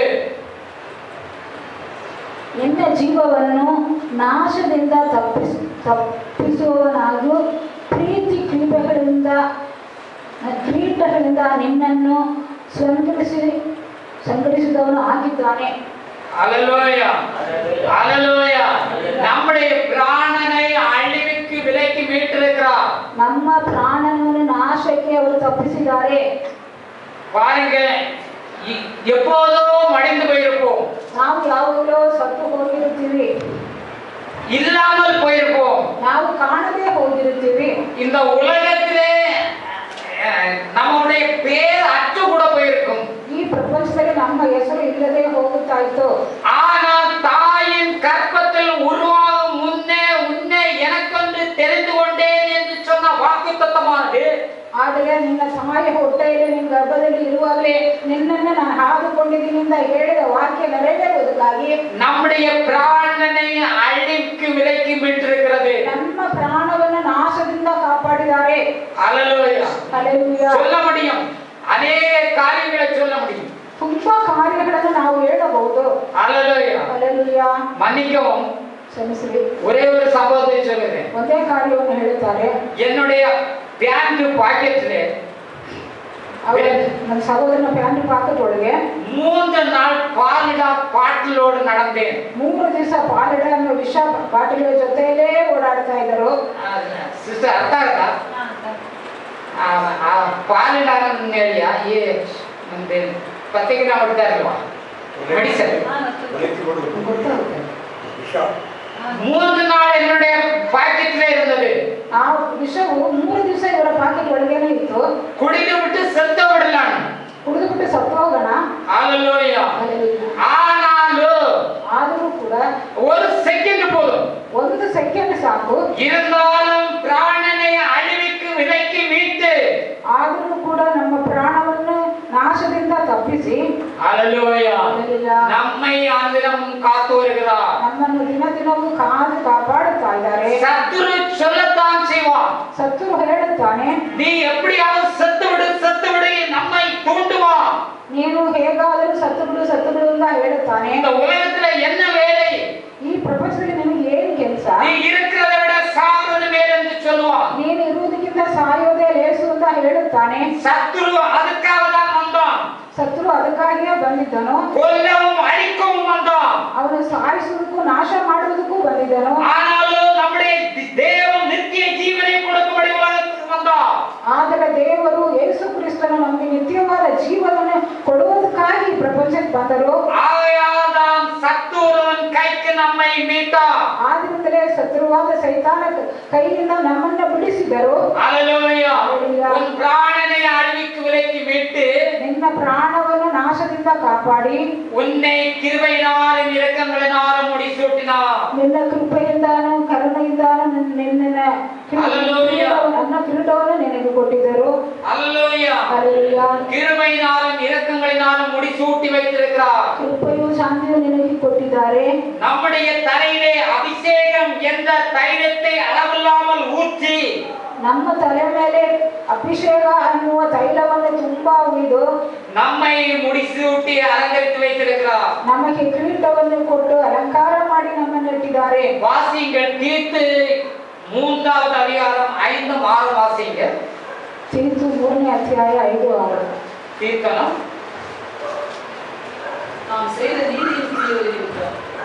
ನಿನ್ನ ಜೀವವನ್ನು ನಾಶದಿಂದ ತಪ್ಪಿಸ ತಪ್ಪಿಸುವವನಾಗೂ ಪ್ರೀತಿ ಕ್ರೀಡೆಗಳಿಂದ ಕ್ರೀಡೆಗಳಿಂದ ನಿನ್ನನ್ನು ಸಂಗಡಿಸಿ ಸಂಗಡಿಸಿದವನು ಆಗಿದ್ದಾನೆ. ஹல்லேலூயா ஹல்லேலூயா. நம்முடைய பிராணனை அழிவுக்கு விலக்கி மீட்டிருக்கிறார். ನಮ್ಮ ಪ್ರಾಣವನ್ನು ನಾಶಕ್ಕೆ ಅವರು ತಪ್ಪಿಸಿದ್ದಾರೆ. பாருங்க, இ- எப்போதோ மடிந்து போயிருப்போம், ನಾವು ಯಾವಾಗಲೂ ಸತ್ತು ಹೋಗಿರುತ್ತೀವಿ, இல்லாமல் போயிருப்போம். ನಾವು ಕಾಣದೇ ಹೋಗಿರುತ್ತೀವಿ. இந்த உலகத்திலே அஹ், நம்முடைய பேர் அற்று கூட போயிருக்கும். ಈ ಪ್ರಪಂಚದಲ್ಲಿ ನಮ್ಮ ಹೆಸರು ಇಲ್ಲದೆ ಹೋಗುತ್ತಾ ಇತ್ತು. ஆனால் தாயின் கற்பத்தில் உருவாகும் முன்னே உன்னை எனக்கொன்று தெரிந்து கொண்டேன் என்று சொன்ன வாக்குத்தத்தமானது, ಆದರೆ ನಿನ್ನ ತಾಯಿಯ ಹೊಟ್ಟೆಯಲ್ಲಿ ನಿನ್ನ ಗರ್ಭದಲ್ಲಿ ಇರುವಾಗಲೇ ನಿನ್ನನ್ನು ನಾನು ಹಾದುಕೊಂಡಿದ್ದೀನಿ ಅಂತ ಹೇಳಿದ ವಾಕ್ಯ ನೆರವೇರುವುದಕ್ಕಾಗಿ நம்முடைய பிராணனை அழிவுக்கு விலக்கி மீட்டிருக்கிறது. ನಮ್ಮ ಪ್ರಾಣವನ್ನು ನಾಶದಿಂದ ಕಾಪಾಡಿದ್ದಾರೆ. ஹல்லேலூயா. ಹಲ್ಲೆಲೂಯಾ. சொல்ல முடியும், அநேக காரியங்களை சொல்ல முடியும். ತುಂಬಾ ಕಾರ್ಯಗಳನ್ನು ನಾವು ಹೇಳಬಹುದು. ஹல்லேலூயா. ಹಲ್ಲೆಲೂಯಾ. மன்னிக்கவும், ಕ್ಷಮಿಸಲಿ. ஒரே ஒரு சம்பவத்தை சொல்லுறேன். ಒಂದೇ ಕಾರ್ಯವನ್ನು ಹೇಳುತ್ತಾರೆ. என்னுடைய பேண்ட் பாக்கெட்ல ಅವರ ನನ್ನ ಸಹೋದರನ ಪ್ಯಾಂಟ್ ಪಾಕೆಟ್ ಒಳಗೆ மூன்று நாள் பாலிடா பாட்டிலோடு நடந்தேன். ಮೂರು ದಿವಸ ಪಾಲಿಡ ಅನ್ನೋ ವಿಷ ಬಾಟಲಿಯ ಜೊತೆಯಲ್ಲೇ ಓಡಾಡ್ತಾ ಇದ್ದರು. ಸಿಸ್ಟರ್ ಅರ್ಥ ಆಯ್ತಾ? ಪಾಲಿಡಾ ಹೇಳಿಯಾ ಈ ನಮ್ದು ಪತ್ರಿಕೆ ನಾವು ಹೊಡ್ತಾರಲ್ವಾ ಮೆಡಿಸನ್, ಗೊತ್ತಾಗುತ್ತೆ. ವಿಷ மூன்று நாள் என்னுடைய பாக்கெட்ல இருந்தது. ಆ ವಿಷವು ಮೂರು ದಿವಸ ಇವರ ಪಾಕೆಟ್ ಒಳಗೇನೆ ಇತ್ತು. குடித்து விட்டு செத்த விடலாம். ಕುಡಿದು ಬಿಟ್ಟು ಸತ್ತು ಹೋಗೋಣ. ஹல்லேலூயா. ಹಲ್ಲೆಲೂಯಾ. ஆனாலும் ಆದರೂ ಕೂಡ ஒரு செகண்ட் போதும், ಒಂದು ಸೆಕೆಂಡ್ ಸಾಕು. இருந்தாலும் பிராணனை அழிவுக்கு விலக்கி மீட்டு ಆದರೂ ಕೂಡ ನಮ್ಮ ಪ್ರಾಣವನ್ನು ನಾಶದಿಂದ ತಪ್ಪಿಸಿ ஹல்லேலூயா ಹಲ್ಲೆಲೂಯಾ, நம்மை ஆந்திரம் காத்து வருகிறார். ನಮ್ಮನ್ನು ದಿನ ದಿನವೂ ಕಾದು ಕಾಪಾಡುತ್ತಾ ಇದ್ದಾರೆ. சத்துரு சொல்லத்தான் செய்வான், ಸತ್ರು ಹೇಳುತ್ತಾನೆ, நீ எப்படியாவது செத்து விடு செத்து விடு நம்மை தூண்டுவான். ನೀನು ಹೇಗಾದರೂ ಸತ್ತು ಬಿಡು ಸತ್ತು ಬಿಡು ಅಂತ ಹೇಳುತ್ತಾನೆ. இந்த உலகத்துல என்ன வேலை, ಈ ಪ್ರಪಂಚದಲ್ಲಿ ನಿನಗೆ ಏನು ಕೆಲಸ, நீ இருக்கிறதை விட சாகிறது மேல் என்று சொல்லுவான். ನೀನು ಇರುವುದಕ್ಕಿಂತ ಸಾಯೋದೇ ಲೇಸು ಅಂತ ಹೇಳುತ್ತಾನೆ. சத்துரு அதுக்காக தான் வந்தான், ಸತ್ರು ಅದಕ್ಕಾಗಿಯೇ ಬಂದಿದ್ದನು. கொல்லவும் அழிக்கவும் வந்தான். ಅವನು ಸಾಯಿಸುವುದಕ್ಕೂ ನಾಶ ಮಾಡುವುದಕ್ಕೂ ಬಂದಿದ್ದನು. ஆனாலும் நம்முடைய தேவன் நித்திய ஜீவனை கொடுக்கும்படி உலகத்துக்கு வந்தான். ಆದರೆ ದೇವರು ಯೇಸು ಕ್ರಿಸ್ತನು ನಮಗೆ ನಿತ್ಯವಾದ ಜೀವನವನ್ನು ಕೊಡುವುದಕ್ಕಾಗಿ ಈ ಪ್ರಪಂಚಕ್ಕೆ ಬಂದರು. ஆகையால் தான் சத்துருவின் கைக்கு நம்மை மீட்டான். ಆದ್ರಿಂದಲೇ ಶತ್ರುವಾದ ಸೈತಾನ ಕೈಯಿಂದ ನಮ್ಮನ್ನು ಬಿಡಿಸಿದರು. ஹல்லேலூயா. உன் பிராணனை அழிவுக்கு விலக்கி மீட்டு ನಿನ್ನ ಪ್ರಾಣವನ್ನು ನಾಶದಿಂದ ಕಾಪಾಡಿ உன்னை கிருபையினாலும் இரக்கங்களினாலும் முடிசூட்டினார். ನಿನ್ನ ಕೃಪೆಯಿಂದಾನು ಕರುಣೆಯಿಂದಾನು ನಿನ್ನ ಹಲ್ಲೆಲೂಯಾ. ನನ್ನ ಕಿರೀಟವನ್ನು ನಿನಗೆ ಕೊಟ್ಟಿದ್ದರು. ஹல்லேலூயா. ಹಲ್ಲೆಲೂಯಾ. கிருபையினாலும் இரக்கங்களினாலும் முடிசூட்டி வைத்திருக்கிறார். ಕೃಪೆಯು ಶಾಂತಿಯು ನಿನಗೆ ಕೊಟ್ಟಿದ್ದಾರೆ. நம்முடைய தலையிலே அபிஷேகம் என்ற தைலத்தை அளவில்லாமல் ஊற்றி ನಮ್ಮ ತಲೆ ಮೇಲೆ ಅಭಿಷೇಕ ಅನ್ನುವ ತೈಲವನ್ನು ತುಂಬಾ ಉಳಿದು நம்மை முடிசூட்டி அலங்கரித்து வைத்திருக்கிறார். ನಮಗೆ ಕಿರೀಟವನ್ನು ಕೊಟ್ಟು ಅಲಂಕಾರ ಮಾಡಿ ನಮ್ಮನ್ನು ಇಟ್ಟಿದ್ದಾರೆ. வாசிங்கள் தீர்த்து மூன்றாவது அதிகாரம் ஐந்து ஆறு வாசிங்கள். ತೀರ್ತು ಮೂರನೇ ಅಧ್ಯಾಯ ಐದು ಆರು. தீர்க்கணும். நாம் செய்த நீதியின் கிரியைகளில்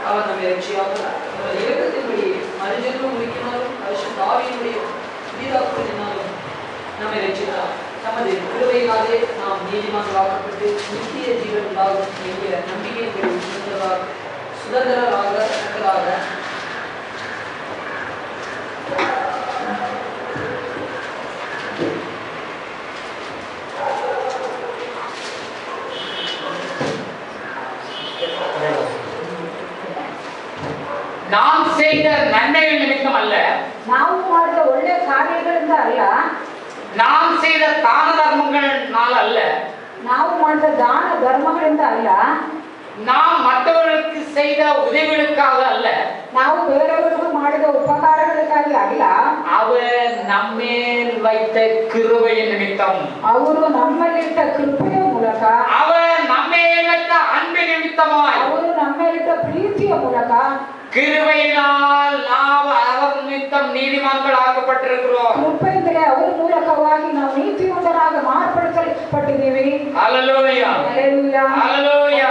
அவர் நம்மை ரட்சியாமல் நமது இலக்கத்தின்படி மறுஜென்மம் முடிக்கினாலும் பரிசுத்த ஆவியினுடைய வீராக்குவதினாலும் நம்மை ரட்சித்தார். நமது கிருபையினாலே நாம் நீதிமான்களாக்கப்பட்டு நித்திய ஜீவன் உண்டாகும் என்கிற நம்பிக்கையின்படி சுதந்திரராக சுதந்திரராக இருக்கிறாக நாம் செய்த நன்மைகள் நிமித்தம் அல்ல, ನಾವು ಮಾಡಿದ ಒಳ್ಳೆ ಕಾರ್ಯಗಳಿಂದ ಅಲ್ಲ, நாம் செய்த தான தர்மங்களால் அல்ல, ನಾವು ಮಾಡಿದ ದಾನ ಧರ್ಮಗಳಿಂದ ಅಲ್ಲ, நாம் மற்றவர்களுக்கு செய்த உதவிகளுக்காக அல்ல, ನಾವು ಬೇರೆಯವರಿಗೂ ಮಾಡಿದ ಉಪಕಾರಗಳಿಗಾಗಿ ಅಲ್ಲ, அவர் நம்மேல் வைத்த கிருபையின் நிமித்தம், ಅವರು ನಮ್ಮಲ್ಲಿಟ್ಟ ಕೃಪೆಯ ಮೂಲಕ, அவர் நம்மேல் வைத்த அன்பின் நிமித்தமாய், ಅವರು ನಮ್ಮಲ್ಲಿಟ್ಟ ಪ್ರೀತಿಯ ಮೂಲಕ, கிருபையினால் நாம் அவர் நிமித்தம் நீதிமான்கள் ஆக்கப்பட்டிருக்கிறோம். ಕೃಪೆಯಿಂದಲೇ ಅವರ ಮೂಲಕವಾಗಿ ನಾವು ನೀತಿವಂತರಾಗ ಮಾರ್ಪಡಿಸಲ್ಪಟ್ಟಿದ್ದೀವಿ. ஹல்லேலூயா ஹல்லேலூயா ஹல்லேலூயா.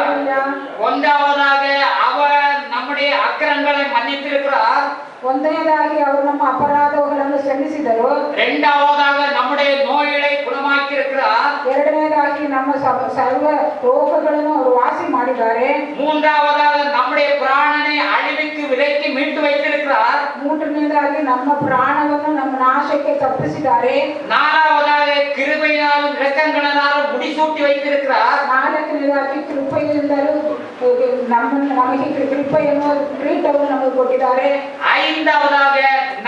ஒன்றாவதாக அவர் நம்முடைய அக்கிரமங்களை மன்னித்திருக்கிறார். ಒಂದನೇದಾಗಿ ಅವರು ನಮ್ಮ ಅಪರಾಧಗಳನ್ನು ಕ್ಷಮಿಸಿದರು. இரண்டாவதாக நம்முடைய நோய்களை குணமாக்கி இருக்கிறார். ಎರಡನೇದಾಗಿ ನಮ್ಮ ಸರ್ವ ರೋಗಗಳನ್ನು ಅವರು ವಾಸಿ ಮಾಡಿದ್ದಾರೆ. மூன்றாவதாக நம்முடைய பிராணனை அழிவுக்கு விலக்கி மீட்டு வைத்திருக்கிறார். ಮೂರನೇದಾಗಿ ನಮ್ಮ ಪ್ರಾಣವನ್ನು ನಮ್ಮ ನಾಶಕ್ಕೆ ತಪ್ಪಿಸಿದ್ದಾರೆ. நாலாவதாக கிருபையினாலும் இரக்கங்களினாலும் முடிசூட்டி வைத்திருக்கிறார். ನಾಲ್ಕನೇದಾಗಿ ಕೃಪೆಯಿಂದಲೂ ನಮ್ಮನ್ನು ನಮಗೆ ಕೃಪೆಯನ್ನು ಕಿರೀಟವನ್ನು ನಮಗೆ ಕೊಟ್ಟಿದ್ದಾರೆ. ஐந்தாவதாக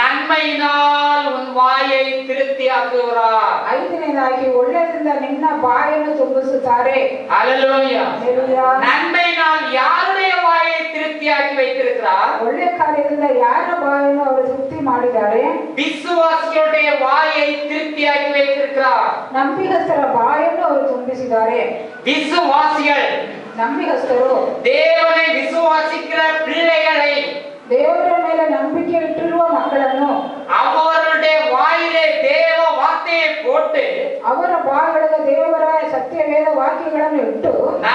நன்மையினால் உன் வாயை திருப்தியாக்குகிறார். ಐದನೇದಾಗಿ ಒಳ್ಳೆಯದಿಂದ ನಿನ್ನ ಬಾಯನ್ನು ತುಂಬಿಸುತ್ತಾರೆ. ஹல்லேலூயா. ಹಲ್ಲೆಲೂಯಾ. நன்மையினால் யாருடைய வாயை திருப்தியாக்கி வைத்திருக்கிறார்? ಒಳ್ಳೆ ಕಾರ್ಯದಿಂದ ಯಾರ ಬಾಯನ್ನು ಅವರು ತೃಪ್ತಿ ಮಾಡಿದ್ದಾರೆ? விசுவாசிகளுடைய வாயை திருப்தியாக்கி வைத்திருக்கிறார். ನಂಬಿಗಸ್ತರ ಬಾಯನ್ನು ಅವರು ತುಂಬಿಸಿದ್ದಾರೆ. விசுவாசிகள், ನಂಬಿಗಸ್ತರು, தேவனை விசுவாசிக்கிற பிள்ளைகளை, ದೇವರ ಮೇಲೆ ನಂಬಿಕೆ ಇಟ್ಟಿರುವ ಮಕ್ಕಳನ್ನು அவருடைய வாயிலே தேவ வார்த்தையை போட்டு ಅವರ ಬಾಯೊಳಗೆ ದೇವರ ಸತ್ಯವೇದ ವಾಕ್ಯಗಳನ್ನು ಇಟ್ಟು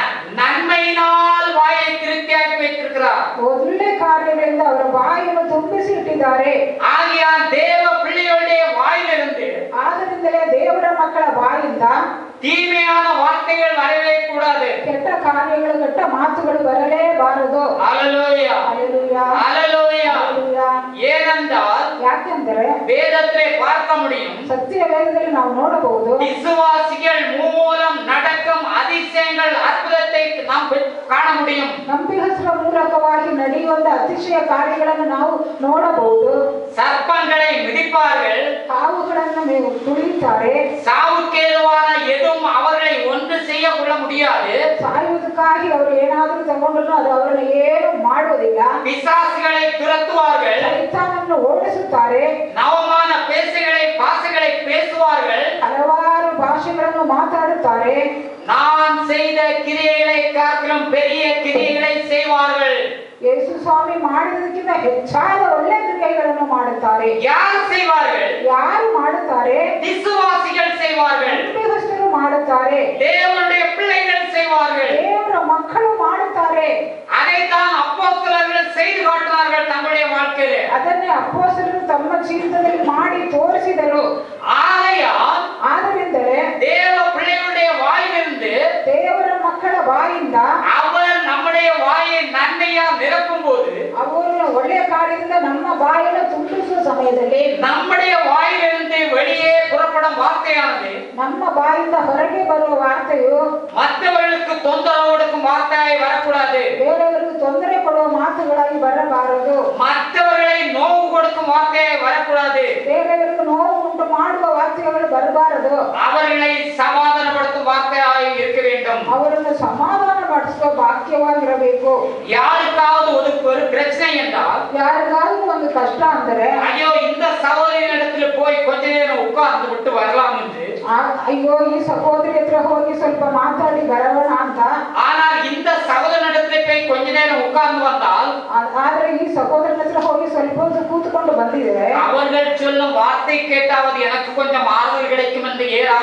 நன்மையினால் வாயை திருப்தியாக்கி வைத்திருக்கிறார். ಒಳ್ಳೆ ಕಾರ್ಯಗಳಿಂದ ಅವರ ಬಾಯನ್ನು ತುಂಬಿಸಿ ಇಟ್ಟಿದ್ದಾರೆ. ஆகையால் தேவ பிள்ளைகளுடைய வாயிலிருந்து, ಆದ್ದರಿಂದಲೇ ದೇವರ ಮಕ್ಕಳ ಬಾಯಿಂದ தீமையான வார்த்தைகள் வரவே கூடாது. ಕೆಟ್ಟ ಕಾರ್ಯಗಳು ಕೆಟ್ಟ ಮಾತುಗಳು ಬರಲೇಬಾರದು. ஹல்லேலூயா ಹಲ್ಲೆಲೂಯಾ ஹல்லேலூயா. ಹಲ್ಲೆಲೂಯಾ. ஏனென்றால் ಯಾಕೆಂದರೆ வேதத்திலே பார்க்க முடியும், ಸತ್ಯ ವೇದದಲ್ಲಿ ನಾವು ನೋಡಬಹುದು, விசுவாசிகள் மூலம் நடக்கும் அதிசயங்கள் அற்புதத்தை நாம் காண முடியும். ನಂಬಿಗಸ್ತರ ಮೂಲಕವಾಗಿ ನಡೆಯುವಂತ ಅತಿಶಯ ಕಾರ್ಯಗಳನ್ನು ನಾವು ನೋಡಬಹುದು. சர்ப்பங்களை மிதிப்பார்கள், ಹಾವುಗಳನ್ನು ನೀವು ತುಳಿಯುತ್ತಾರೆ, சாவுக்கேதுவான எதுவும் அவர்களை ஒன்று செய்ய கொள்ள முடியாது. ಸಾಯುವುದಕ್ಕಾಗಿ ಅವರು ಏನಾದರೂ ತಗೊಂಡ್ರು ಅದು ಅವರನ್ನು ಏನು ಮಾಡುವುದಿಲ್ಲ. பிசாசுகளை துரத்துவார்கள், ಸೈತಾನನ್ನು ಓಡಿಸುತ್ತಾರೆ, நவமான பேசுகளை பாசைகளை பேசுவார்கள், ಹಲವಾರು ಭಾಷೆಗಳನ್ನು ಮಾತಾಡುತ್ತಾರೆ, நான் செய்த கிரியைகளை காட்டிலும் பெரிய கிரியைகளை செய்வார்கள். ಯೇಸು ಸ್ವಾಮಿ ಮಾಡಿದಕ್ಕಿಂತ ಹೆಚ್ಚಾದ ಒಳ್ಳೆ ಕ್ರಿಯೆಗಳನ್ನು ಮಾಡುತ್ತಾರೆ. யார் செய்வார்கள்? ಯಾರು ಮಾಡುತ್ತಾರೆ? விசுவாசிகள் செய்வார்கள். ನಂಬಿಗಸ್ತರು ಮಾಡುತ್ತಾರೆ, தேவனுடைய பிள்ளைகள் செய்வார்கள். ದೇವರ ಮಕ್ಕಳು ಮಾಡುತ್ತಾರೆ. அதைத்தான் அப்போஸ்தலர்கள் செய்து காட்டினார்கள் தங்களுடைய வாழ்க்கையிலே. ಅದನ್ನೇ ಅಪೊಸ್ತಲರು ತಮ್ಮ ಜೀವಿತದಲ್ಲಿ ಮಾಡಿ ತೋರಿಸಿದರು. ஆகையால் ಆದ್ದರಿಂದಲೇ தேவ பிள்ளைகளுடைய வாயிலிருந்து, ದೇವರ ಮಕ್ಕಳ ಬಾಯಿಂದ அவர் நம்முடைய வாயை நன்மையால் நிரப்பும் போது, ಅವರು ಒಳ್ಳೆಯ ಕಾರ್ಯದಿಂದ ನಮ್ಮ ಬಾಯನ್ನು ತುಂಬಿಸುವ ಸಮಯದಲ್ಲಿ நம்முடைய வாயிலிருந்து வெளியே புறப்படும் வார்த்தையானது ನಮ್ಮ ಬಾಯಿಂದ ಹೊರಗೆ ಬರುವ ವಾರ್ತೆಯು மற்றவர்களுக்கு தொந்தரவு கொடுக்கும் வார்த்தையாய் வரக்கூடாது. ಬೇರೆಯವರಿಗೆ ತೊಂದರೆ ಕೊಡುವ ಮಾತುಗಳಾಗಿ ಬರಬಾರದು. மற்றவர்களை நோவு கொடுக்கும் வார்த்தையாய் வரக்கூடாது. ಬೇರೆಯವರಿಗೆ ನೋವು ಉಂಟು ಮಾಡುವ ವಾಕ್ಯಗಳು ಬರಬಾರದು. அவர்களை சமாதானப்படுத்தும் வார்த்தையாய் இருக்க வேண்டும். ಅವರನ್ನು ಸಮಾಧಾನ ಪಡಿಸುವ ವಾಕ್ಯವಾಗಿರಬೇಕು. யாருக்காவது ஒரு ஒரு பிரச்சனை என்றால், ಯಾರಿಗಾದ್ರೂ ಒಂದು ಕಷ್ಟ ಅಂದರೆ ஐயோ இந்த சகோதரியின் இடத்துல போய் கொஞ்ச நேரம் உட்கார்ந்து விட்டு வரலாம் என்று, ಅಯ್ಯೋ ಈ ಸಹೋದರಿ ಹತ್ರ ಹೋಗಿ ಸ್ವಲ್ಪ ಮಾತಾಡಿ ಬರೋಣ ಅಂತ. ஆனால் இந்த சகோதரன் இடத்துல போய் கொஞ்ச நேரம் உட்கார்ந்து வந்தால், ಆದ್ರೆ ಈ ಸಹೋದರನ ಹತ್ರ ಹೋಗಿ ಸ್ವಲ್ಪ ಹೊತ್ತು ಕೂತ್ಕೊಂಡು ಬಂದಿದ್ರೆ அவர்கள் சொல்லும் வார்த்தை கேட்டாவது எனக்கு கொஞ்சம் ஆறுதல் கிடைக்கும் என்று ஏதாவது ஏதாவது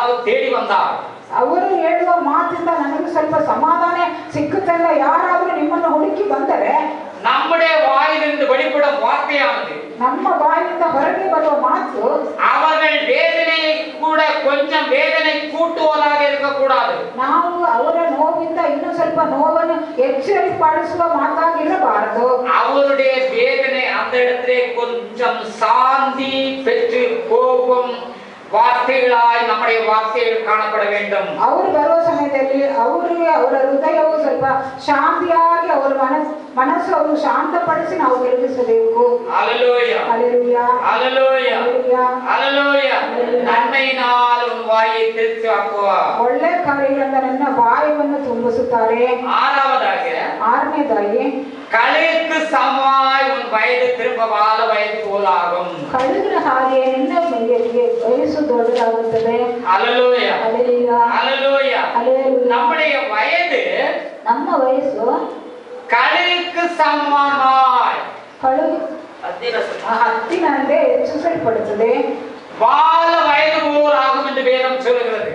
ಯಾರಾದರೂ ತೇಡಿ ಬಂದಾಗ ಅವರು ಹೇಳುವ ಮಾತಿಂದ ನನಗೆ ಸ್ವಲ್ಪ ಸಮಾಧಾನ ಸಿಕ್ಕುತ್ತಲ್ಲ, ಯಾರಾದರೂ ನಿಮ್ಮನ್ನು ಹುಡುಕಿ ಬಂದರೆ நம்முடைய வாயிலிருந்து வெளிப்படும் வார்த்தையானது, ನಮ್ಮ ಬಾಯಿಂದ ಹೊರಗೆ ಬರುವ ಮಾತು அவர்கள் வேதனை கூட கொஞ்சம் வேதனை கூட்டுவதாக இருக்கக்கூடாது. ನಾವು ಅವರ ನೋವಿಂದ ಇನ್ನೂ ಸ್ವಲ್ಪ ನೋವನ್ನು ಎಚ್ಚರಿಪಡಿಸುವ ಮಾತಾಗಿರಬಾರದು. அவருடைய வேதனை அந்த இடத்திலே கொஞ்சம் சாந்தி பெற்று போகும் வார்த்தைகளாய் நம்முடைய வார்த்தைகள் காணப்பட வேண்டும். ಅವರು ಬರುವ ಸಮಯದಲ್ಲಿ ಅವರಿಗೆ ಅವರ ಹೃದಯವು ಸ್ವಲ್ಪ ಶಾಂತಿಯಾಗಿ ಅವರ ಮನಸ್ಸು ಮನಸ್ಸು ಅವರು ಶಾಂತಪಡಿಸಿ ನಾವು ಗೆಲ್ಲಿಸಬೇಕು. ஹல்லேலூயா ஹல்லேலூயா ஹல்லேலூயா ஹல்லேலூயா ஹல்லேலூயா. நன்மையினால் உன் வாயை திருப்தியாக்குவார். ಒಳ್ಳೆ ಕಾರ್ಯಗಳಿಂದ ನನ್ನ ಬಾಯವನ್ನು ತುಂಬಿಸುತ್ತಾರೆ. ஆறாவதாக ಆರನೇದಾಗಿ கழுகுக்கு சமமாய் உன் வயது திரும்ப வாழ வயது போலாகும். ಕழுಗಿನ ಹಾಗೆ ನಿನ್ನ ಮೇಲೆಗೆ ವಯಸ್ಸು ದೊಡ್ಡದಾಗುತ್ತದೆ. ஹல்லேலூயா ஹல்லேலூயா ஹல்லேலூயா. ஹல்லேலூயா. நம்முடைய வயது ನಮ್ಮ ವಯಸ್ಸು கழுகுக்கு சமமாய் ಕಳುಗು ಹತ್ತಿರ ಹತ್ತಿನಂತೆ ಹೆಚ್ಚಿಸಲ್ಪಡುತ್ತದೆ. வாழ வயது போல் ஆகும் என்று வேதம் சொல்லுகிறது.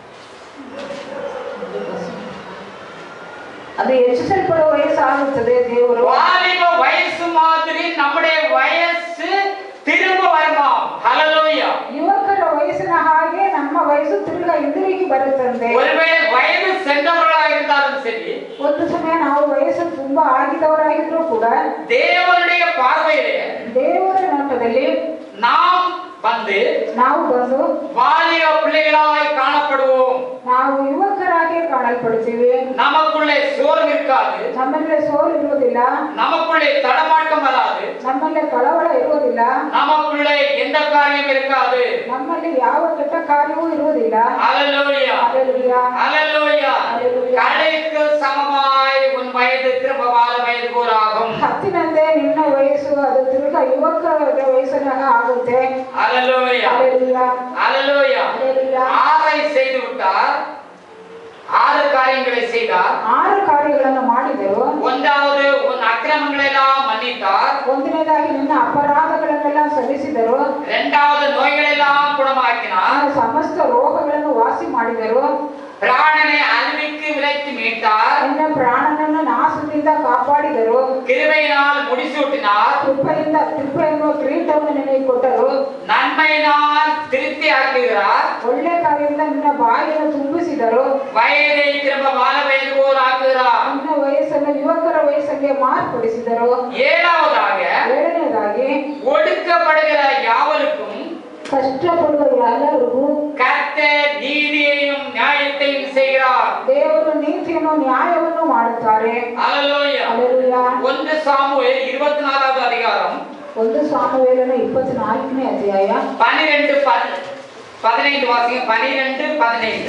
ಅದು ಹೆಚ್ಚಿಸಲ್ಪಡುವ ವಯಸ್ಸಾಗುತ್ತದೆ. ದೇವರು வாலிப வயசு மாதிரி நம்முடைய வயசு திரும்ப வருமா? ஹல்லேலூயா. ಯುವಕರ ವಯಸ್ಸಿನ ಹಾಗೆ ನಮ್ಮ ವಯಸ್ಸು ತಿರುಗ ಹಿಂದಿರುಗಿ ಬರುತ್ತದೆ. ஒருவேளை வயது சென்றவர்களாக இருந்தாலும் சரி, ಒಂದು ಸಮಯ ನಾವು ವಯಸ್ಸು ತುಂಬಾ ಆಗಿದವರಾಗಿದ್ರು ಕೂಡ தேவனுடைய பார்வையிலே ದೇವರ ನೋಟದಲ್ಲಿ நாம் வந்து ನಾವು ಬಂದು வாலிப பிள்ளைகளாய் காணப்படுவோம். ನಾವು ಯುವಕರಾಗಿ ಕಾಣಲ್ಪಡುತ್ತೀವಿ. நமக்குள்ளே சோர்வு இருக்காது, ನಮ್ಮಲ್ಲಿ ಸೋಲು ಇರುವುದಿಲ್ಲ, நமக்குள்ளே தடமாட்டம் வராது, ನಮ್ಮಲ್ಲಿ ಕಳವಳ ಇರುವುದಿಲ್ಲ, நமக்குள்ளே எந்த காரியம் இருக்காது. ನಮ್ಮಲ್ಲಿ ಯಾವ ಕೆಟ್ಟ ಕಾರ್ಯವೂ ಇರುವುದಿಲ್ಲ. ஹல்லேலூயா ஹல்லேலூயா ஹல்லேலூயா. ஹல்லேலூயா. கழுகுக்கு சமமாய் உன் வயது திரும்ப வாழ வயது போலாகும். ಹತ್ತಿನಂತೆ ನಿನ್ನ ವಯಸ್ಸು ಅದು ತಿರುಗ ಯುವಕರ ವಯಸ್ಸಿನ ಆಗುತ್ತೆ. ஹல்லேலூயா ஹல்லேலூயா ஹல்லேலூயா. ஹல்லேலூயா. ஆறை செய்து விட்டார், ஆறு காரியங்களை செய்தார். ಆರು ಕಾರ್ಯಗಳನ್ನು ಮಾಡಿದರು. ஒன்றாவது உன் அக்கிரமங்களை எல்லாம் மன்னித்தார். ಒಂದನೇದಾಗಿ ನಿನ್ನ ಅಪರಾಧಗಳನ್ನೆಲ್ಲ ಸಲ್ಲಿಸಿದರು. இரண்டாவது நோய்களை எல்லாம் குணமாக்கினார். ನಿನ್ನ ಸಮಸ್ತ ರೋಗಗಳನ್ನು ವಾಸಿ ಮಾಡಿದರು. பிராணனை அழிவுக்கு விலக்கி மீட்டார். ನಿನ್ನ ಪ್ರಾಣನನ್ನು ನಾಶದಿಂದ ಕಾಪಾಡಿದರು. கிருபையினால் முடிசூட்டினார். ಕೃಪೆಯಿಂದ ಕೃಪೆಯನ್ನು ಕಿರೀಟವನ್ನು ನಿನಗೆ ಕೊಟ್ಟರು. நன்மையினால் திருப்தி ஆக்குகிறார். ಒಳ್ಳೆ ಕಾರ್ಯದಿಂದ ನಿನ್ನ ಬಾಯಿಯನ್ನು ತುಂಬಿಸಿದರು. வயதை திரும்ப வாழ வயது போல் ஆக்குகிறார். ನಿನ್ನ ವಯಸ್ಸನ್ನು ಯುವಕರ ವಯಸ್ಸಿಗೆ ಮಾರ್ಪಡಿಸಿದರು. ஏழாவதாக ಏಳನೇದಾಗಿ ஒடுக்கப்படுகிற யாவருக்கும் ಕಷ್ಟಪಡುವ ಎಲ್ಲರಿಗೂ கர்த்தர் நீதியையும் நியாயத்தையும் செய்கிறார். ದೇವರು ನೀತಿಯನ್ನು ನ್ಯಾಯವನ್ನು ಮಾಡುತ್ತಾರೆ. ஹல்லேலூயா. ಹಲ್ಲೇಲೂಯಾ. ஒன்று சாமுவேல் இருபத்தி நாலாவது அதிகாரம் ಒಂದು ಸಾಮುವೇಲನ ಇಪ್ಪತ್ನಾಲ್ಕನೇ ಅಧ್ಯಾಯ பனிரெண்டு பதினைந்து வாசிங்க. பனிரெண்டு பதினைந்து.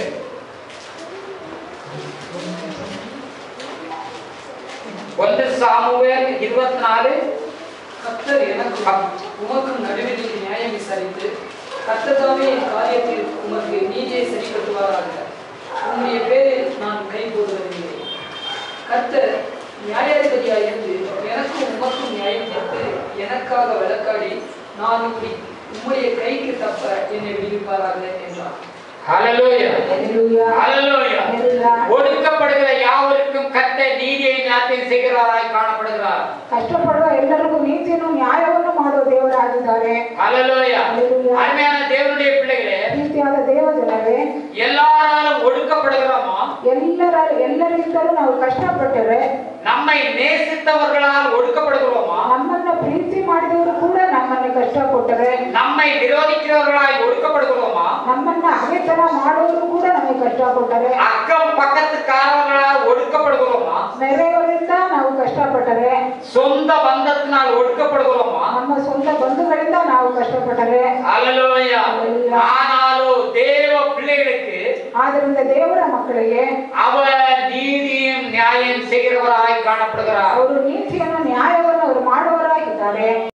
ஒன்று சாமுவேல் இருபத்தி நாலு. கர்த்தர் எனக்கும் உமக்கும் நடுவில் நியாயம் விசாரித்து கர்த்தர் தாமே என் காரியத்தில் உமக்கு நீதியை சரி கட்டுவாராக. உம்முடைய பேரில் நான் கை போடுவதில்லை. கர்த்தர் நியாயாதிபதியாய் இருந்து எனக்கும் உமக்கும் நியாயம் தீர்த்து எனக்காக வழக்காடி நான் இப்படி உம்முடைய கைக்கு தப்ப என்னை விடுவிப்பாராக என்றார். ஹல்லேலூயா ஹல்லேலூயா. ஹல்லேலூயா. ஹல்லேலூயா. ஒடுக்கப்படுகிற யாவருக்கும் கர்த்தர் நீதியை நியாயத்தையும் செய்கிறவராய் காணப்படுகிறார். ಕಷ್ಟಪಡುವ ಎಲ್ಲರಿಗೂ ನೀತಿಯನ್ನು ನ್ಯಾಯವನ್ನು ಮಾಡುವ ದೇವರಾಗಿದ್ದಾರೆ. ஹல்லேலூயா. ஹல்லேலூயா. அருமையான தேவனுடைய பிள்ளைகளே, ಪ್ರೀತಿಯಾದ ದೇವ ಜನರೇ, எல்லாராலும் ஒடுக்கப்படுகிறோமா? ಎಲ್ಲರ ಎಲ್ಲರಿಂದಲೂ ನಾವು ಕಷ್ಟಪಟ್ಟರೆ நம்மை நேசித்தவர்களால் ஒடுக்கப்படுகிறோமா? ನಮ್ಮನ್ನ ಪ್ರೀತಿ ಮಾಡಿದವರು ಕೂಡ ನಮ್ಮನ್ನ ಕಷ್ಟ ಕೊಟ್ಟರೆ, நம்மை விரோதிக்கிறவர்களாய் ஒடுக்கப்படுகிறோமா? ನಮ್ಮನ್ನ ಹಗೆತನ ಮಾಡೋರು ಕೂಡ ನಮಗೆ ಕಷ್ಟ ಕೊಟ್ಟರೆ, அக்கம் பக்கத்துக்காரர்களால் ஒடுக்கப்படுகிறோமா? ನೆರೆಯವರಿಂದ ನಾವು ಕಷ್ಟಪಟ್ಟರೆ, சொந்த பந்தத்தினால் ஒடுக்கப்படுகிறோமா? ನಮ್ಮ ಸ್ವಂತ ಬಂಧುಗಳಿಂದ ನಾವು ಕಷ್ಟಪಟ್ಟರೆ, ஹல்லேலூயா. ஹல்லேலூயா. ஆனாலும் தேவ பிள்ளைகளுக்கு ಆದ್ದರಿಂದ ದೇವರ ಮಕ್ಕಳಿಗೆ அவர் நீதியும் நியாயம் செய்கிறவராய் காணப்படுகிறார். ಅವರು ನೀತಿಯನ್ನು ನ್ಯಾಯವನ್ನು ಅವರು ಮಾಡುವವರಾಗಿದ್ದಾರೆ.